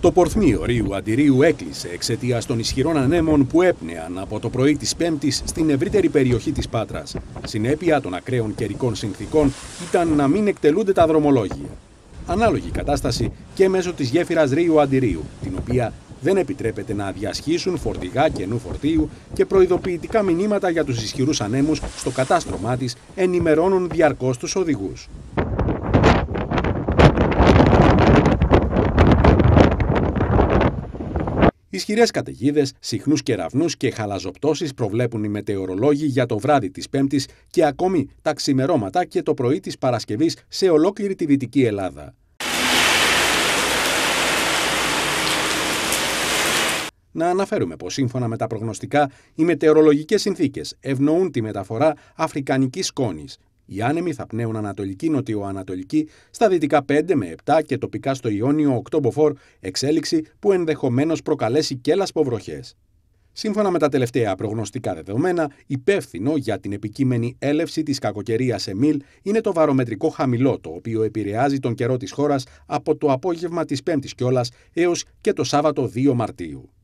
Το πορθμίο Ρίου Αντιρίου έκλεισε εξαιτίας των ισχυρών ανέμων που έπνεαν από το πρωί της Πέμπτης στην ευρύτερη περιοχή της Πάτρας. Συνέπεια των ακραίων καιρικών συνθήκων ήταν να μην εκτελούνται τα δρομολόγια. Ανάλογη κατάσταση και μέσω της γέφυρας Ρίου Αντιρίου, την οποία δεν επιτρέπεται να διασχίσουν φορτηγά καινού φορτίου και προειδοποιητικά μηνύματα για τους ισχυρούς ανέμους στο κατάστρωμά της ενημερώνουν διαρκώς τους οδηγούς. Ισχυρές καταιγίδες, συχνούς κεραυνούς και χαλαζοπτώσεις προβλέπουν οι μετεωρολόγοι για το βράδυ της Πέμπτης και ακόμη τα ξημερώματα και το πρωί της Παρασκευής σε ολόκληρη τη Δυτική Ελλάδα. Να αναφέρουμε πως σύμφωνα με τα προγνωστικά, οι μετεωρολογικές συνθήκες ευνοούν τη μεταφορά αφρικανικής σκόνης. Οι άνεμοι θα πνέουν ανατολική-νοτιοανατολική στα δυτικά 5 με 7 και τοπικά στο Ιόνιο 8 μποφόρ, εξέλιξη που ενδεχομένως προκαλέσει και λασποβροχές. Σύμφωνα με τα τελευταία προγνωστικά δεδομένα, υπεύθυνο για την επικείμενη έλευση της κακοκαιρίας Εμίλ είναι το βαρομετρικό χαμηλό, το οποίο επηρεάζει τον καιρό της χώρας από το απόγευμα της Πέμπτης κιόλας έως και το Σάββατο 2 Μαρτίου.